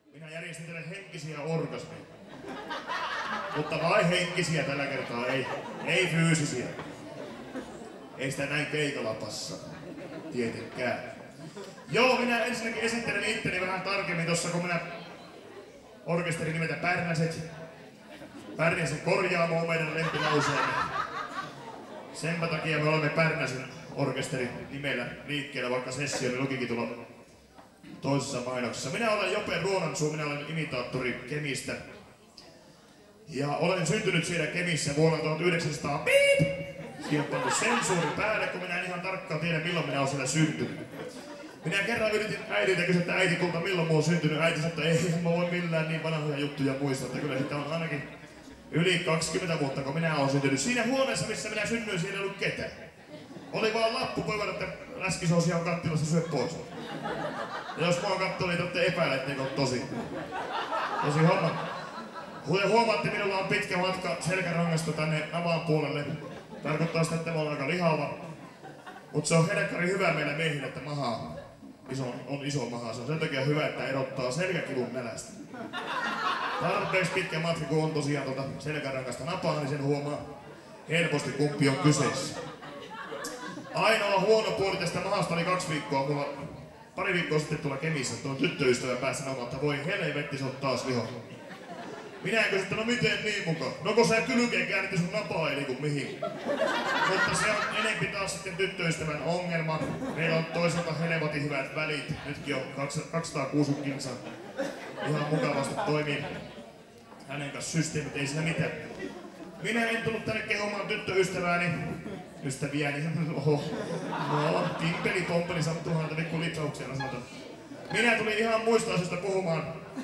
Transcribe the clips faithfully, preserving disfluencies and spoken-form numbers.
Minä järjestän teille henkisiä orgasmeja. Mutta vain henkisiä tällä kertaa, ei, ei fyysisiä. Ei sitä näin keikalla passaa. Tietenkään. Joo, minä ensinnäkin esittelen itteni vähän tarkemmin tossa, kun minä orkesterin nimeltä Pärnäset. Pärnäsen korjaamo on meidän lempilauseemme. Senpä takia me olemme Pärnäsen orkesterin nimellä liikkeellä, vaikka sessioni lukikin tuolla toisessa mainoksessa. Minä olen Jope Ruonansuu, minä olen imitaattori Kemistä. Ja olen syntynyt siellä Kemissä vuonna tuhatyhdeksänsataa. Piip! Siihen on pantu sensuuri päälle, kun minä en ihan tarkkaan tiedä, milloin minä olen siellä syntynyt. Minä kerran yritin äidiltä kysyä, että äiti, kulta, milloin minä olen syntynyt. Äiti sanoi, että ei mä voi millään niin vanhoja juttuja muistaa, että kyllä sitä on ainakin yli kaksikymmentä vuotta, kun minä olen syntynyt. Siinä huoneessa, missä minä synnyin, siinä ei ollut ketään. Oli vaan lappu, poivat, että läskisoosia on kattilassa, syö pois. Ja jos mua katsoo, niin te epäile, etteikö ole tosi. Tosi homma. Kuten huomaatte, minulla on pitkä matka selkärangasta tänne navan puolelle. Tarkoittaa sitä, että mä olen aika lihava. Mutta se on helkkari hyvä meillä miehillä, että maha iso, on iso maha. Se on sen takia hyvä, että erottaa selkäkivun nälästä. Tarpeeksi pitkä matka, kun on tosiaan tuota selkärangasta napaa, niin sen huomaa helposti, kumpi on kyseessä. Ainoa huono puoli tästä mahasta oli kaksi viikkoa. Mulla pari viikkoa sitten tuolla Kemissä tuon tyttöystävän päässä sanomaan, että voi helvetti, se on taas liho. Minä kysyin, että no miten niin muka? No kun sä kylkeen käännitti sun napaa eli kun mihin. Mutta se on enempi taas sitten tyttöystävän ongelma. Meillä on toisaalta helvetin hyvät välit. Nytkin on kaksisataakuusikymmentä kilsaa. Ihan mukavasti toimii hänen kanssa systeemit, ei siinä mitään. Minä en tullut tänne kehumaan tyttöystävääni. Ystäviäni. Oho. No, timpeli pomppeli sattuu häntä pikku lipsauksena sanotaan. Minä tulin ihan muista asioista puhumaan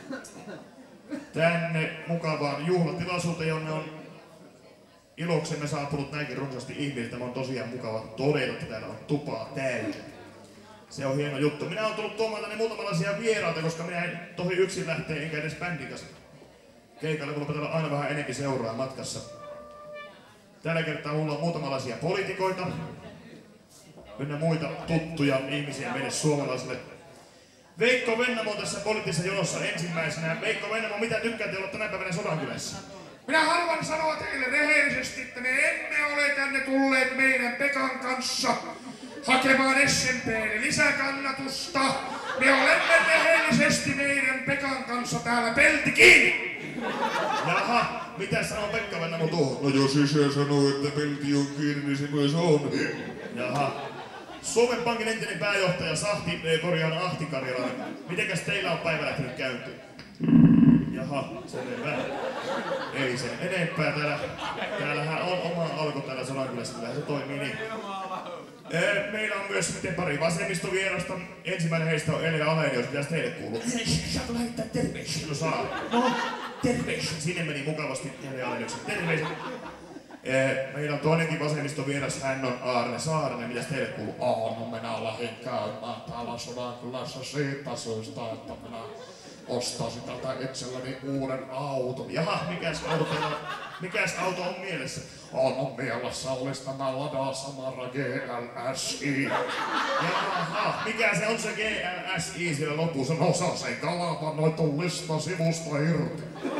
tänne mukavaan juhlatilaisuuteen, jonne on iloksemme saapunut näinkin runsaasti ihmisiä. Tämä on tosiaan mukava todeta, että täällä on tupaa täynnä. Se on hieno juttu. Minä olen tullut tuomaan tänne muutamalaisia vieraita, koska minä en tohi yksin lähteä enkä edes bändin kanssa keikalle. Mulla pitää olla aina vähän enemmän seuraa matkassa. Tällä kertaa mulla on muutamalaisia poliitikoita ynnä muita tuttuja ihmisiä meille suomalaisille. Veikko Vennamo on tässä poliittisessa jonossa ensimmäisenä. Veikko Vennamo, mitä tykkäätte olla tänä päivänä Sodankylässä? Minä haluan sanoa teille rehellisesti, että me emme ole tänne tulleet meidän Pekan kanssa hakemaan S M P:lle lisäkannatusta. Me olemme rehellisesti meidän Pekan kanssa täällä pelti kiinni. Jaha, mitä sanoo Pekka Vennamo tuohon? No jos isä sanoo, että pelti on kiinni, niin se myös on. Jaha. Suomen Pankin entinen pääjohtaja Sahti, korjaan Ahti Karjalainen. Mitenkäs teillä on päivä lähtenyt käyntiin? Jaha, selvä. Ei sen enempää täällä. Täällähän on oma alku täällä Sodankylässä, kyllä se toimii niin. Meillä on myös sitten pari vasemmistovierasta. Ensimmäinen heistä on Ele Alenius, mitäs teille kuuluu? Saanko lähettää terveisiä? No saa. No, terveisiä. Sinne meni mukavasti Ele Aleniuksen terveiset. Meillä on toinenkin vasemmistovieras, hän on Aarne Saarinen, mitäs teille kuuluu? Oh, no minä lähdin käymään täällä Sodankylässä siitä syystä, että minä ostaisin tältä itselleni uuden auton. Jaha, mikäs auto teillä on? Mikäs auto on mielessä? On mielessä olisi tämä Lada Samara G L S I. Jaha, mikä se on se G L S I siellä lopussa? No se on se kalapanoitu lista sivusta irti.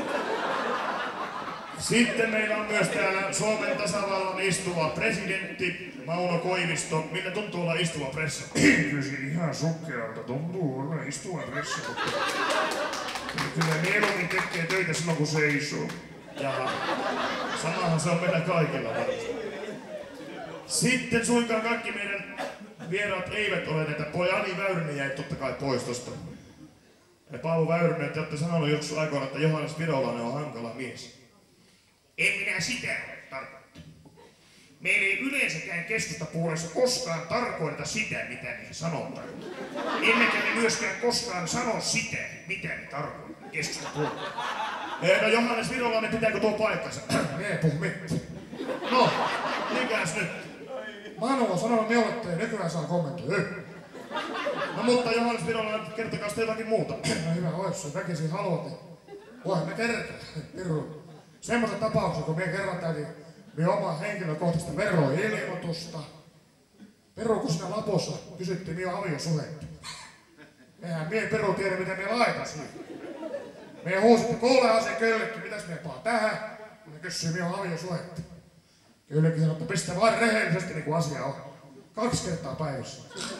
Sitten meillä on myös täällä Suomen tasavallan istuva presidentti Mauno Koivisto. Millä tuntuu olla istuva pressa? Kyllä se ihan sukkealta tuntuu olla istuva pressa. Kyllä mieluummin tekee töitä silloin kun seisoo. Jaha, samahan se on meillä kaikilla varmasti. Sitten suinkaan kaikki meidän vieraat eivät ole näitä. Ani Väyrynen jäi totta kai pois tosta. Ja Paavo Väyrynen, te olette sanonut joskus aikoina, että Johannes Virolainen on hankala mies. En minä sitä ole tarkoittanut. Meillä ei yleensäkään keskustapuolessa koskaan tarkoita sitä, mitä me sanotaan. Emmekä me myöskään koskaan sano sitä, mitä me tarkoitamme keskustapuolella. No Johannes Virolainen, pitääkö tuo paikkansa? Mee puhu mitään. No, mikäs nyt? Manu on sanonut minulle, että ei nykyään saa kommentoida. No mutta Johannes Virolainen, kertokaa sitten jotakin muuta. No hyvä ois, jos väkisin haluat, niin voihan me kertoa. Pirru. Semmoisen tapauksen, kun minä kerran täytin minun omaa henkilökohtaista veroilmoitusta. Peru, kun siinä lapussa kysyttiin minun aviosuhetta. Eihän minä Peru tiedä, mitä minä laitan siihen. Me huusitte kuulehan se köllekin, mitäs me paa tähän, kun ne kysyy minun aviosuhetta. Köllekin sanoi, että pistä vaan rehellisesti niin kuin asia on. Kaksi kertaa päivässä.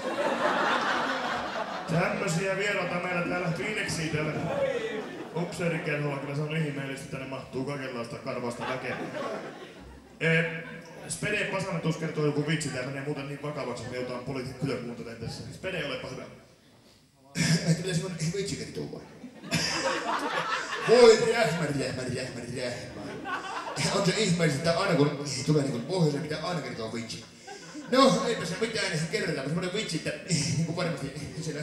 Tämmösiä vieraita meillä täällä Phoenixia täällä upseerikerholla, kyllä se on ihmeellistä, tänne mahtuu kaikenlaista karvasta väkeä. Eh, Spede Pasanen tuossa kertoo joku vitsi, tää menee muuten niin vakavaksi, että me joutaan poliitikkoja kuuntelemaan tässä. Spede, olepa hyvä. Kyllä se on vitsi kertoo vai? Voi rähmä, rähmä, rähmä, rähmä. On se ihmeellistä, että aina kun tulee niin pohjoiseen, pitää aina kertoa vitsi. No, eipä se mitään kerrota, mutta semmonen vitsi, että niin kuin varmasti siellä...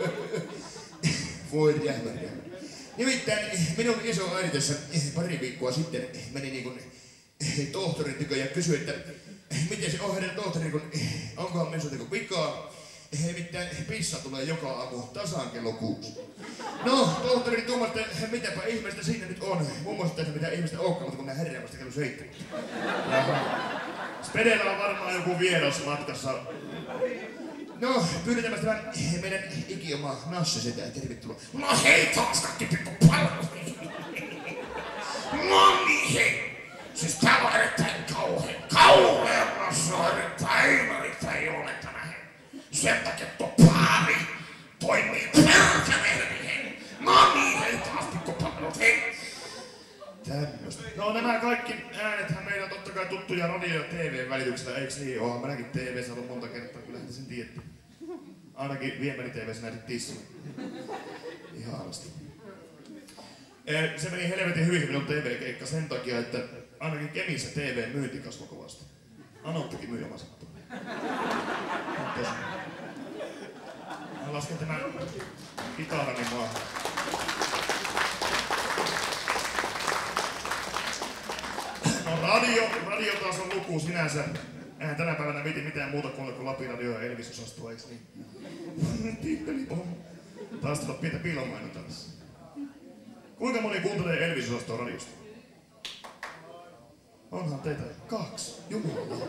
Voi rähmä, rähmä. Nimittäin minun iso äiti tässä pari viikkoa sitten meni niin kuin tohtorin tykö ja kysyi, että miten se on herran tohtori, kun onkohan minusta joku vikaa. Nimittäin pissa tulee joka aamu tasan kello kuusi. No, tohtori tuumasta, mitäpä ihmeistä siinä nyt on. Muun muassa tässä mitään ihmistä olekaan, mutta kun nää herää vasta kello seitsemän. Spedellä on varmaan joku vieras matkassa. No, pyydetään tämän meidän ikioma Nasse sitä, tervetuloa. No hei taas kaikki pikku palvelut. No niin hei. Siis täällä on erittäin kauhean, kauhean erittäin, erittäin iloinen tänään. Sen takia tuo paari toimii perkeleeni. No niin hei taas pikku palvelut, hei. Tämmöstä. No nämä kaikki äänethän meillä on totta kai tuttuja radio- ja T V-välityksellä, eiks niin? Oonhan minäkin T V:ssä ollut monta kertaa, kyllähän te sen tiedätte. Ainakin Viemäri T V:ssä näytit tissiä. Ihanasti. Se meni helvetin hyvin minun T V-keikka sen takia, että ainakin Kemissä T V-myynti kasvoi kovasti. Anoppikin myy omassa. Mä lasken tämän kitarani maahan. No radio, radio taas on luku sinänsä. Eihän tänä päivänä miti mitään muuta kuin Lapin radio ja Elvis-osastoa, eiks niin? Tiippelipom. Taas tulla pientä piilomainota tässä. Kuinka moni kuuntelee Elvis-osastoa radiosta? Onhan teitä kaksi. Jumala.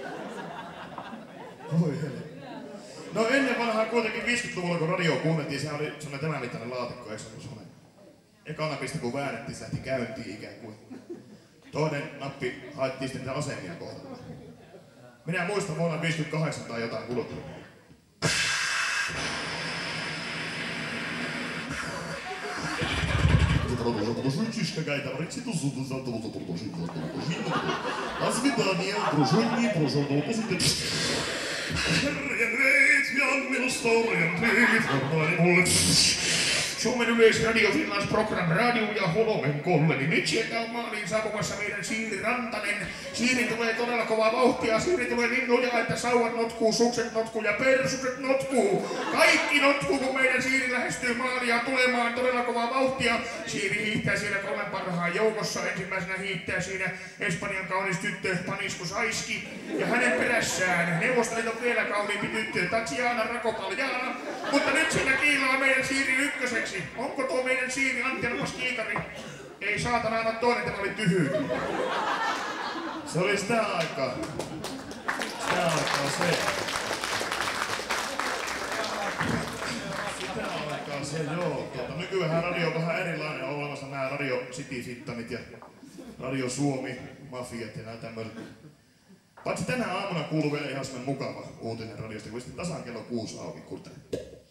Voi helvetti. No ennen vanhaa kuitenkin viisikymmentäluvulla kun radio kuunneltiin, se oli semmonen tämän mittainen laatikko, eikö se ollut semmonen? Ekana piste kun väännettiin, se lähti käyntiin ikään kuin. Toinen nappi haettiin sitten niitä asemia kohdalla. Minä muistan vuonna viisikymmentäkahdeksan tai jotain kuluttua. Suomen Yleisradio Finlands Program Radio ja Holomen Kolle, niin nyt sieltä on maaliin saapumassa meidän Siiri Rantanen. Siiri tulee todella kovaa vauhtia, Siiri tulee niin lujaa, että sauvat notkuu, sukset notkuu ja persuset notkuu. Kaikki notkuu, kun meidän Siiri lähestyy maalia tulemaan todella kovaa vauhtia. Siiri hiihtää siellä kolmen parhaan joukossa, ensimmäisenä hiihtää siinä Espanjan kaunis tyttö Panisku Saiski. Ja hänen perässään Neuvostoliiton vielä kauniimpi tyttö Tatjana Rakopaljana. Mutta nyt siinä kiilaa meidän Siiri ykköseksi. Onko tuo meidän Siiri Antti Armas Kiikari? Ei saatana, anna toinen, tämä oli tyhy. Se oli sitä aikaa. Sitä aikaa se. Sitä aikaa se, joo. Tuota, nykyään radio on vähän erilainen. On olemassa nämä Radio City-sittanit ja Radio Suomi, mafiat ja nämä tämmöiset. Paitsi tänä aamuna kuuluu vielä ihan semmoinen mukava uutinen radiosta, kun sitten tasan kello kuusi auki kuuntelin.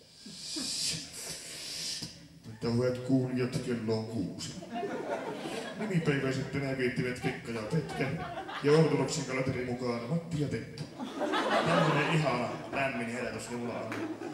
Että hyvät kuulijat, kello on kuusi. Nimipäiväiset tänään viettivät Pekka ja Petkä ja ortodoksin kalenterin mukana Matti ja Tetta. Tämmönen ihana lämmin herätys minulla on.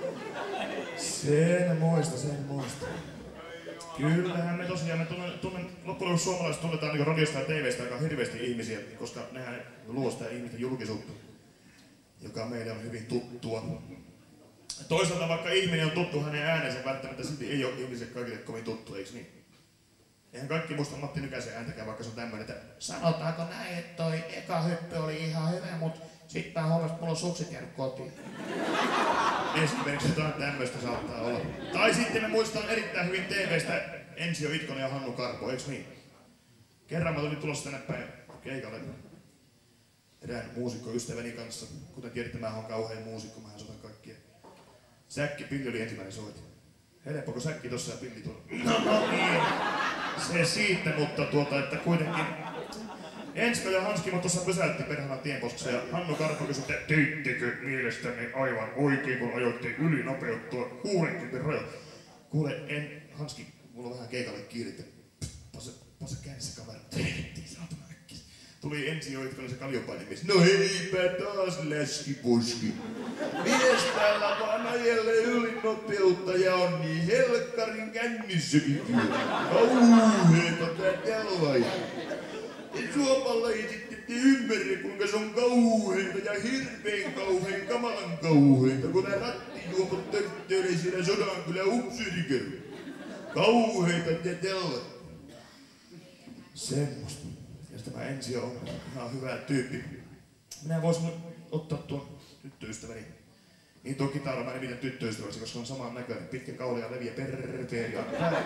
Sen muista, sen muista. Kyllähän me tosiaan, me tunnen, tunnen loppujen lopuksi suomalaiset tunnetaan niin radiosta ja T V:stä aika hirveästi ihmisiä, koska nehän luo sitä ihmisten julkisuutta, joka meille on hyvin tuttua. Toisaalta vaikka ihminen on tuttu hänen äänensä, välttämättä silti ei ole ihmisille kaikille kovin tuttu, eiks niin? Eihän kaikki muista Matti Nykäsen ääntäkään, vaikka se on tämmönen, että sanotaanko näin, että toi eka hyppy oli ihan hyvä, mut sit mä huomasin, että mulla on sukset jäänyt kotiin. Esimerkiksi jotain tämmöistä saattaa olla. Tai sitten me muistan erittäin hyvin T V:stä Ensio Itkonen ja Hannu Karpo, eiks niin? Kerran mä tulin tulossa tänne päin keikalle erään muusikkoystäväni kanssa. Kuten tiedätte, mä oon kauhean muusikko, mä soitan kaikkia. Säkki Pilli oli ensimmäinen soitin. Helppo, kun säkki tossa ja pilli tuolla. No, no niin. Se siitä, mutta tuota, että kuitenkin Enska ja Hanski mut tuossa pysäytti perhana tienposkessa ja Hannu Karpo kysyi, että teittekö mielestäni aivan oikein, kun ajoitte ylinopeuttua kuudenkymmenen rajoilla. Kuule, en, Hanski, mulla on vähän keikalle kiire, että pase, pase käynnissä kamera. Tehtiin, saatana äkkiä. Tuli ensi jo, se kaljopainemies. No heipä taas läskiposki. Mies täällä vaan ajelee ylinopeutta ja on niin helkkarin kännissäkin kyllä. Kauheeta tää tälvaja. Suomalla ei sitten ymmärrä, kuinka se on kauheeta ja hirveen kauheen kamalan kauheeta, kun nää rattijuopot töttöilee siinä Sodankylän upseerikerro. Kauheeta ja tällä. Semmosta. Ja tämä Ensi on ihan hyvä tyyppi. Minä voisin ottaa tuon tyttöystäväni. Niin tuo kitara mä nimitän tyttöystäväksi, koska on saman näköinen. Pitkä kauli ja leviä perpeeri.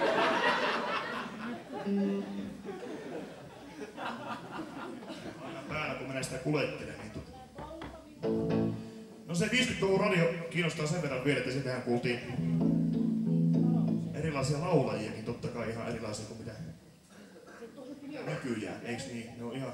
Aina päällä, kun menee sitä kulettelemaan. Niin tot... No se viisikymmentäluvun radio kiinnostaa sen verran vielä, että sieltähän kuultiin erilaisia laulajiakin, totta kai ihan erilaisia kuin mitä nykyään, eiks niin? Ne on ihan...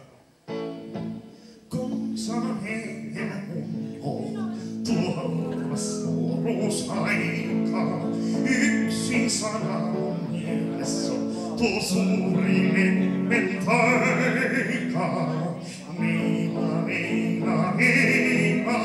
Konsanheellä on tuo harvas nuoruusaika. Yksi sana on mielessä, tuo suuri lemmen taika. Meina, meina, meina,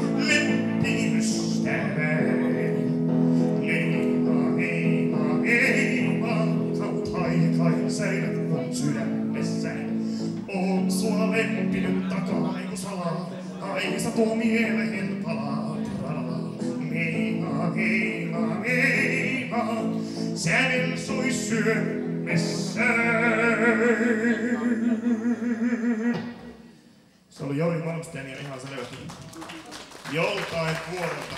lempiystäväni. Meina, meina, meina, kau taikain säilät mun sydämessäni. Oon sua lempinyt takaa aiku salaa, aisa tuo mielehen palaa. Meina, meina, meina, sävel soi syömessään. Se oli Jori Malmsten ja ihan selvästi joltain vuodelta.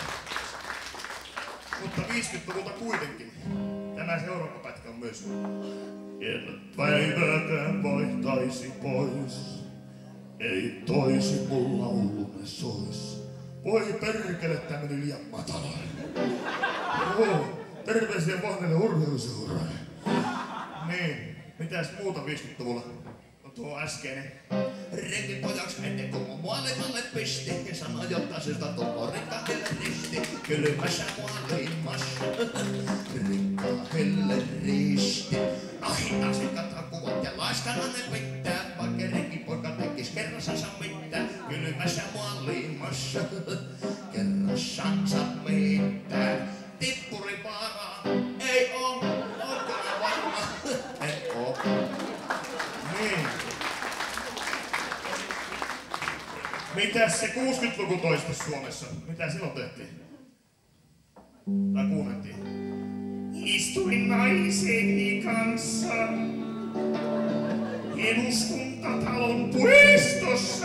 Mutta viisikymmentäluvulta kuitenkin. Tämä seuraava pätkä on myös. En päivääkään vaihtaisi pois, ei toisi mun laulune sois. Voi perkele, tää meni liian matala. Joo, terveisiä Vahnelle urheiluseuraan. Niin, mitäs muuta viisikymmentäluvulla? No tuo äskeinen. Renkipojaksi ennen kuin mun maailmalle pisti ja sanoi, jotta syystä tuo rikkaahelle risti. Kylmässä maailmassa rikkaahelle risti. Ahitasin katakuvat ja laiskananen pitää, vaikka renkipoika tekis kerrassansa mitään. Kylmässä maailmassa kerrassansa mitään. Tippurivaaraa ei oo, onko ne varma? En oo. Niin. Mitäs se kuusikymmentäluku toista Suomessa? Mitä silloin tehtiin? Tai kuunneltiin? Istuin naiseni kanssa eduskuntatalon puistossa.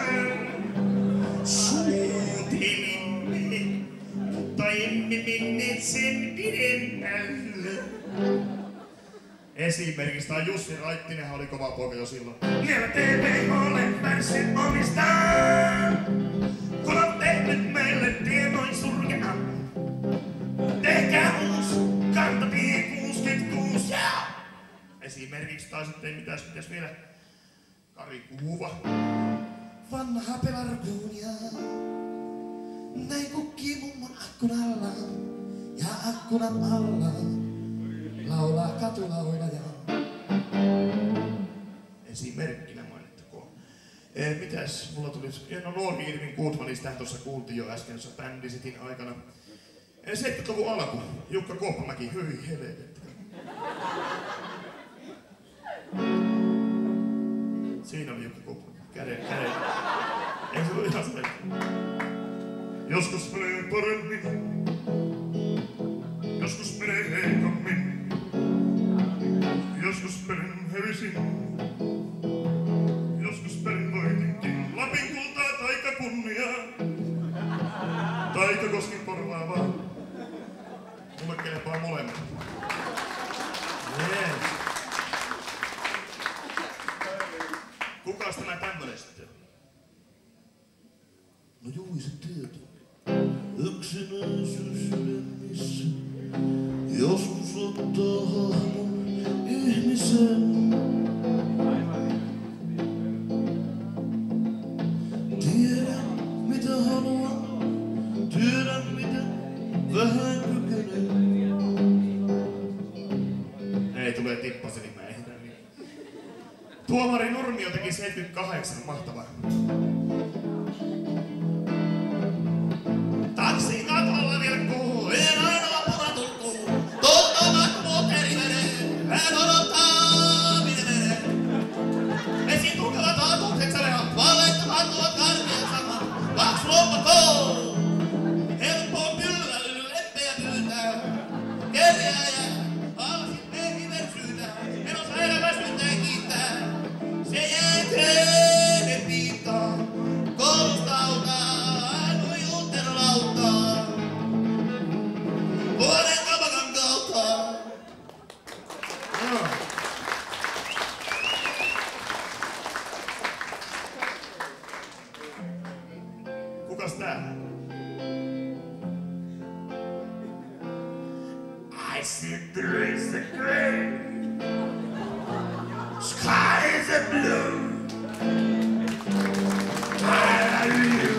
Suutelimme, mutta emme menneet sen pidemmälle. Esimerkiksi tai Jussi Raittinenhan oli kova poika jo silloin. Vielä T V H:lle värssyt omistaa, kun on tehnyt meille tienoin surkena. Tehkää uusi kantatie kuusikymmentäkuusi, yeah! Esimerkiksi tai sitten mitäs, mitäs vielä? Kari Kuuva. Vanha pelarkuunia, näin kukkii mummon akkunalla ja akkunan alla laulaa katulaulaja. Esimerkkinä mainittakoon. E, mitäs mulla tuli? No nuori Irvin Goodmanistähän tuossa kuultiin jo äsken tuossa bändisetin aikana. E, seitsemänkymmentäluvun alku. Jukka Kuoppamäki. Hyi helvetti. Siinä oli Jukka Kuoppamäki. Käden, käden. Ei se ollut ihan se. Joskus menee paremmin. Joskus menee heikommin. Joskus pelin hävisin. Joskus pelin voitinkin. Lapin kultaa taika kunniaa. Taika Kosken korvaavaa. Mulle kelpaa molemmat. Yes. Kukas tämä tämmönen sitten? No Juise tieto. Yksinäisyys sydämissä. Joskus sut tohon ihmisen. Tiedän mitä haluan, tiedän mitä vähän kykenen. Ei tulee tippaseli, mä ehdän. Tuomari Nurmio teki seitsemänkymmentäkahdeksan, mahtavaa. Taksi katolla vilkkuu, en ainoa punatulkkuu. Tuttavat muut eri menee, hän odottaa minne menee. Esiin tukevat ajatukset salehat, valleittavat tuovat karmeen samat. Kaksi lompakoo, helppo kyllä, lempeä pyytää. Kerjääjä, alasin meihin versyytää. En osaa eläväisyyteen kiittää. Se jää teille piittaa, koulustautaa, nui uutterlauttaa. Vuoden kapakan kautta. Joo. Kukas tää? I see trees are grey, skies are blue. I love you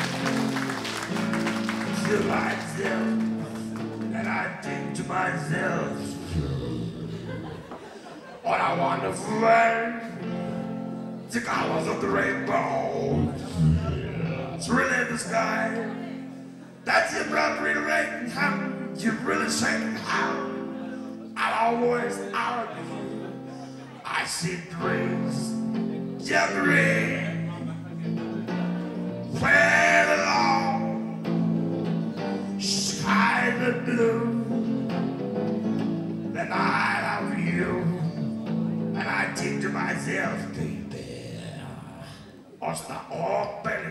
to myself, and I think to myself, what a wonderful world. The colors of the rainbow, it's really in the sky. That's your brother in rain, how you really saying how I'll always out of you. I see trees, you're green, where along, sky the blue. Then I love you, and I think to myself, baby, osta Opeli.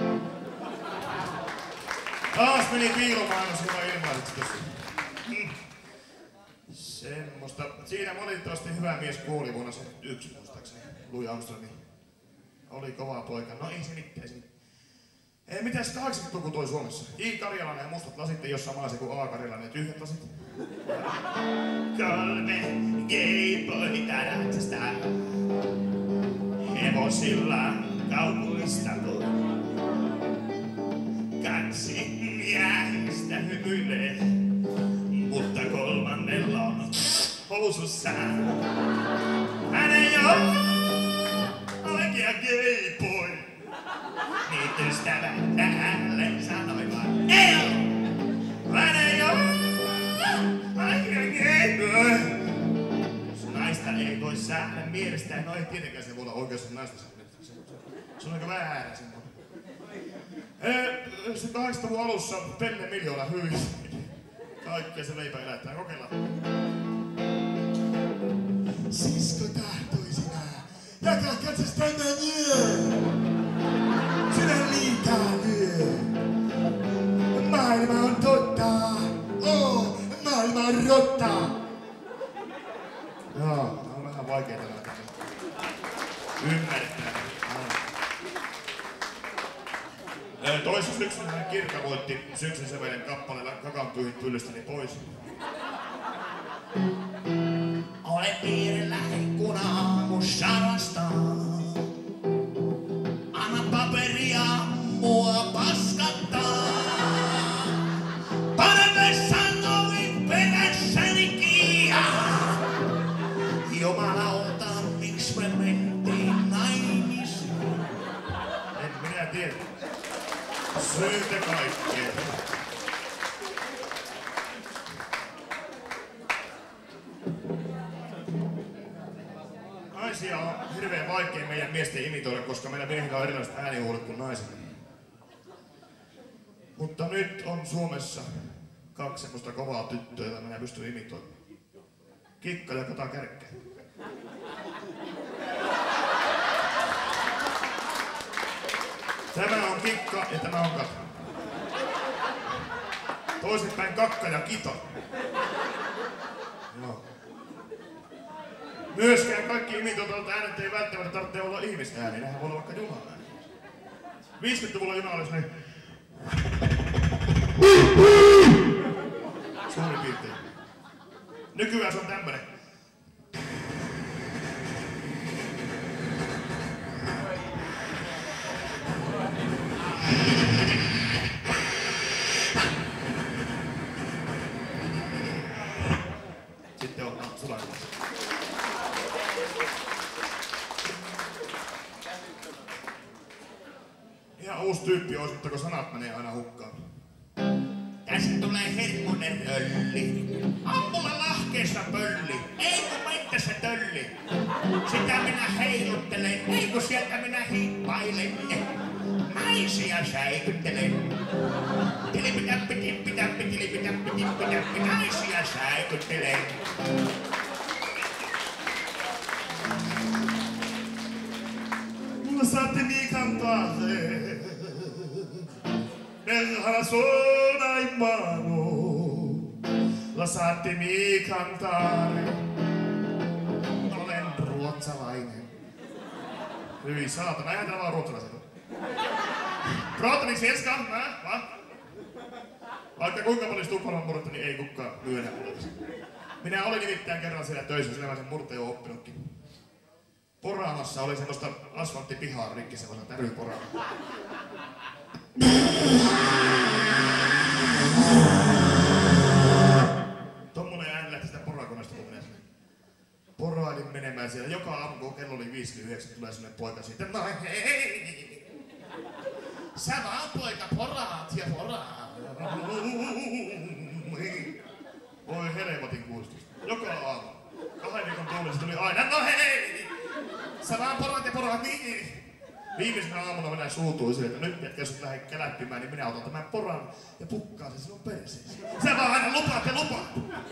Taas meni piilomaailma sinua ilmaiseksi tossa. Mm. Semmosta. Siinä valitettavasti hyvä mies kuoli vuonna seitsemänkymmentäyksi muistaakseni. Louis Armstrong. Oli kova poika. No ei se mitään. Ei mitäs kahdeksankymmentäluku toi Suomessa. I. Karjalainen ja mustat lasit ei oo sama asia kuin A. Karjalainen ja tyhjät lasit. Kolme gayboyta ratsastaa hevosilla kaupungista voi. Kaksi miehistä hymyilee, mutta kolmannella on housussaan. Hän ei oo oikea gayboy. Niitä ystävät tälle sanoi vaan ei oo. Hän ei oo oikea gayboy. Naista ei voi saada mielestään. No ei tietenkään se voi olla oikeassa naista. Se on aika väärä semmoinen. Se kahdeksankymmentäluvun alussa Pelle Miljoona hyi. Kaikkea se leipä elättää. Kokeillaan. Sisko tahtoi sinä, jakaa katsas tämän yö. Sinä liikaa lyö. Maailma on totta. Oh, maailma on rotta. Joo, on vähän vaikea tällä ymmärtää. Toissa syksynä Kirkka voitti syksyn sävelen kappaleella Kakan pyyhit pyllystäni pois. Ole piirillä ikkuna aamussa rastaan. Anna paperia mua paskattaa. Pane vessan ovin perässäni kiinni. Jumalauta, miksi me mentiin naimisiin? En minä tiedä. Syytä kaikkeen. Naisia on hirveän vaikea meidän miesten imitoida, koska meillä miehillä on erilaiset äänihuulet kuin naisilla. Mutta nyt on Suomessa kaksi semmoista kovaa tyttöä, jota minä pystyn imitoimaan. Kikka ja Kata Kärkkä. Tämä on Kikka ja tämä on Kata. Toisinpäin Kakka ja Kita. Joo. Myöskään kaikki imitoitavat äänet ei välttämättä tarvitse olla ihmisääni, nehän voi olla vaikka Jumalan ääni. viisikymmentäluvulla Jumala olisi niin. Suurin piirtein. Nykyään se on tämmönen. Sitten on sulaimassa. Ihan uusi tyyppi olisi, mutta kun sanat menee aina hukkaan. Tästä tulee hermonen rölli. Ammulla lahkeessa pölli. Ei kun mettässä tölli. Sitä minä heiluttelen. Ei kun sieltä minä hiippailen. Naisia säikyttelen. Tilipitäppi, tippitäppi, tilipitäppi, tippitäppi. Naisia säikyttelen. Mulla saatte niin kantaa se. Perhana soda in mano, lasciatemi cantare. Olen ruotsalainen. Hyi saatana, eihän täällä vaan ruotsalaisia. Pratar ni svenska? Nä? Va? Vaikka kuinka paljon Tukholman murretta, niin ei kukaan myönnä mulle. Minä olin nimittäin kerran siellä töissä, sillä mä sen murteen oon oppinutkin. Poraamassa oli semmoista asfalttipihaa rikki, semmoista täryporaama. Tommonen ääni lähti sitä porakoneesta, kun minä sinne porailin menemään siellä. Joka aamu, kun kello oli viisikymmentäyhdeksän, tulee semmonen poika siitä. No hei! Sä vaan poika poraat ja poraat. Voi helvetin kuulostusta. Joka aamu. Kahden viikon tuulissa tuli aina. No hei! Sä vaan poraat ja poraat niin. Viimeisenä aamuna minä suutuin sille, että nyt jos et lähde käläppimään, niin minä otan tämän poran ja pukkaan sen sinun perseesi. Sä vaan aina lupaat ja lupaat.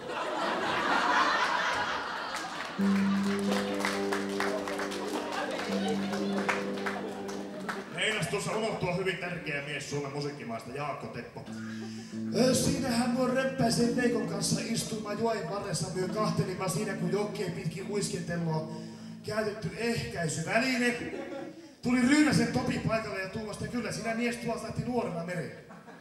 Meinas tuossa unohtua hyvin tärkeä mies Suomen musiikkimaasta, Jaakko Teppo. Siinähän mun reppäisen Veikon kanssa istuimme joen varressa myö kahtelimme siinä, kun jokkeen pitkin uiskentelua käytetty ehkäisyväline. Tuli Ryynäsen Topi paikalle ja tuumasta, kyllä sinä mies tuolta lähti nuorena mereen.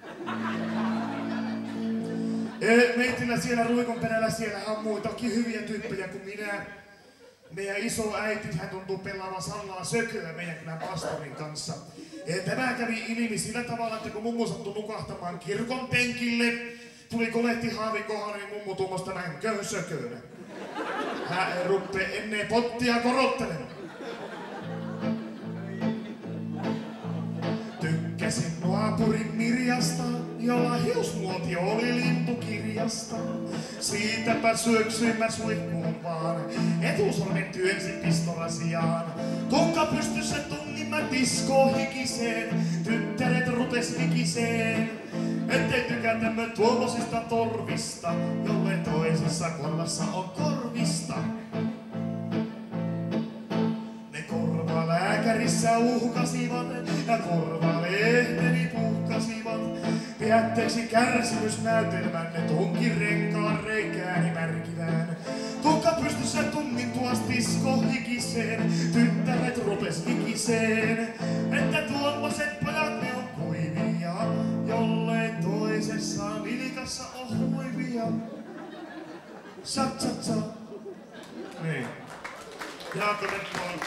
Meitillä siellä Ruikon perällä, siellähän on muitakin hyviä tyyppejä kuin minä. Meidän iso äiti, hän tuntuu pelaavan sallaa sököä meidän kylän pastorin kanssa. Tämä kävi ilmi sillä tavalla, että kun mummu sattui nukahtamaan kirkon penkille, tuli kolehti haavin kohdalla, niin mummu tuommoista mänköön sököönä. Hän ruppee ennen pottia korottelemaan. Tykkäsin naapurin Mirjasta, jolla hiusmuotio oli lintukirjasta. Siitäpä syöksyin mä suihkuun vaan, etusormen työnsi pistolasiaan. Tukka pystyssä tungin mä diskoon hikiseen, tyttäret rupes hikiseen. Ettei tykätä mä tuollaisista torvista, jolle toisessa korvassa on korvista. Lääkärissä uhkasivat ja korvalehteni puhkasivat. Päätteeksi kärsimysnäytelmänne tunkin renkaan reikääni märkivään. Tukka pystyssä tungin tuosta disko hikiseen, tyttäret rupes hikiseen. Että tuollaiset pojat ne on kuivia, jollei toisessa nilkassa on huivia. Sa sa sa. Niin. Jaakko Teppo on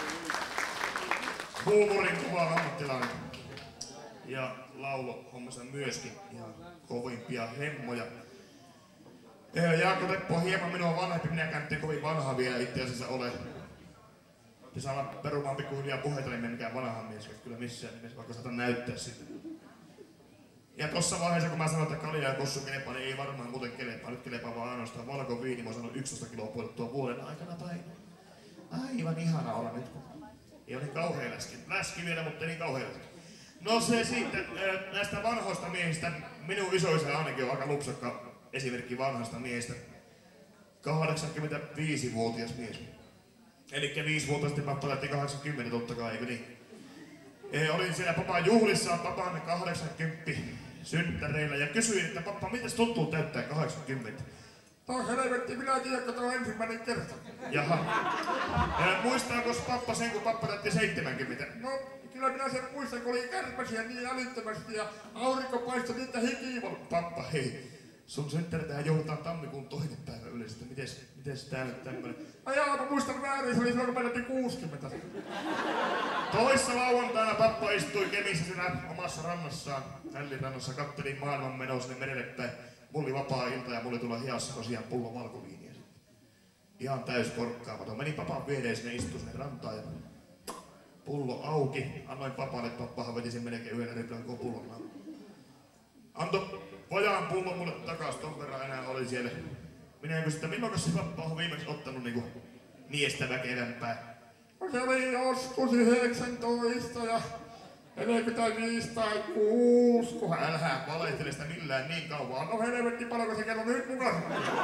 huumorin kuva ammattilainen ja laulohommassa myöskin ihan kovimpia hemmoja. Jaakko Teppo on hieman minua vanhempi, minäkään nyt kovin vanha vielä itse asiassa ole. Jos alan perumaan pikkuhiljaa puheita, niin menkään vanha mies, kyllä missään nimessä, vaikka saatan näyttää sitä. Ja tossa vaiheessa kun mä sanoin, että kalja ja kossu kelepaa, niin ei varmaan muuten kelepaa. Nyt kelepaa vaan ainoastaan valkoviini, mä oon saanut yksitoista kiloa puolettua vuoden aikana painoa. Aivan ihana olla nyt. Ei ole niin kauhea läski. Läski vielä, mutta ei niin kauhea läski. No se sitten näistä vanhoista miehistä. Minun isoisä ainakin on aika lupsakka esimerkki vanhasta miestä. kahdeksankymmentäviisivuotias mies. Elikkä viisi vuotta sitten pappa lähti kahdeksankymmentä totta kai, eikö niin? E, olin siellä papan juhlissa, papan kahdeksankymmentä synttäreillä ja kysyin, että pappa, mitäs tuntuu täyttää kahdeksankymmentä? Tää helvetti, minä tiedän, että tää on ensimmäinen kerta. Jaha. Ja muistaako pappa sen, kun pappa täytti seitsemänkymmentä? No, kyllä minä sen muistan, kun oli kärpäsiä niin älyttömästi ja aurinko paistoi niitä hikiä. Pappa, hei. sun synttäritään juhlitaan tammikuun toinen päivä yleensä. Mites, mites tää nyt tämmönen? Ajaa, mä muistan väärin, se oli silloin kun meillä oli kuusikymmentä. Toissa lauantaina pappa istui Kemissä siinä omassa rannassaan, Hällirannassa, kattelin maailman menoa sinne merelle päin. Mulla oli vapaa ilta ja mulla oli tulla hiassa tosiaan pullo valkoviiniä sitten. Ihan täys korkkaamaton. Menin papan viereen sinne, istuin sinne rantaan ja pullo auki. Annoin papalle, pappahan veti sen melkein yhdellä riplän koko pullon auki. Antoi vajaan pullon mulle takas, ton verran enää oli siellä. Minä en kysy, että milloin se pappa on viimeksi ottanut niinku miestä väkevämpää. No se oli joskus yhdeksäntoista ja neljäkymmentäviisi tai kuusi, kun hän... Älä valehtele sitä millään niin kauan. No helvetti, paljonko se kello nyt mukaan?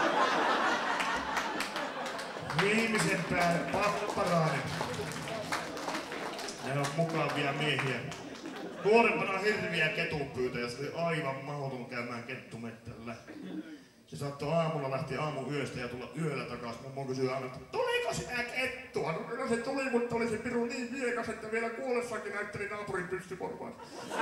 Viimeisen päälle papparaani. Ne on mukavia miehiä. Nuorempana hirviä ketunpyytäjä, se oli aivan mahdoton käymään kettumettällä. Se saattoi aamulla lähteä aamun yöstä ja tulla yöllä takas. Mummo kysyi aina, että tuliko sitä kettua? No kyllä se tuli, mutta oli se piru niin viekas, että vielä kuollessakin näytteli naapurin pystykorvaan.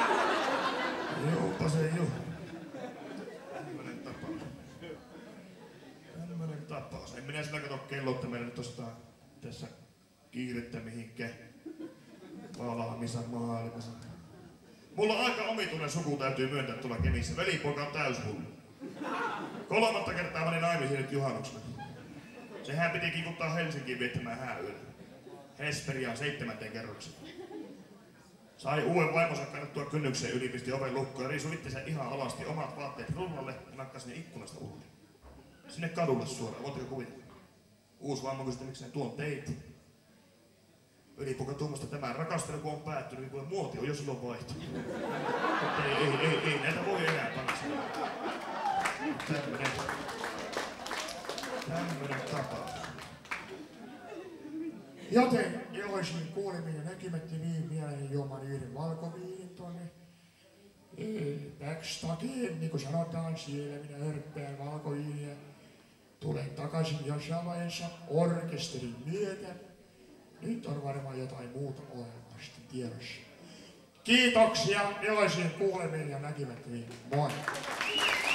Joupa se joo. Tämmönen tapaus. Tämmönen tapaus. En minä sillä kato kello, että meillä nyt ostaa tässä kiirettä mihinkään. Valaamissa maailmassa. Mulla on aika omituinen suku, täytyy myöntää tuolla Kemissä. Velipoika on täyshullu. Kolmatta kertaa meni naimisiin nyt juhannuksena. Sehän piti kikuttaa Helsinkiin viettämään hääyöllä. Hesperiaan seitsemänteen kerrokseen. Sai uuden vaimonsa kannattua kynnykseen yli, pisti oven lukkoon ja riisui itsensä ihan alasti omat vaatteet rullalle ja nakkasi ne ikkunasta ulos. Sinne kadulle suoraan, voitteko kuvitella? Uusi vaimo kysyi, miksi ne tuon teit. Ylipoika tuommoista tämän rakastelu, kun on päättynyt, niin kuin muoti on jo silloin vaihtunut. Mutta ei, ei, ei, ei näitä voi enää panna. Tämmönen, tämmönen tapaus. Joten iloisin kuulemin ja näkymättä niin mieleen juomaan yhden valkoviinin tonne backstageen, niin kuin sanotaan, siellä minä hörppään valkoviiniä. Tulen takaisin jossain vaiheessa orkesterin myötä. Nyt on varmaan jotain muuta olemasta tiedossa. Kiitoksia, iloisin kuulemiin ja näkymättömiin. Moi!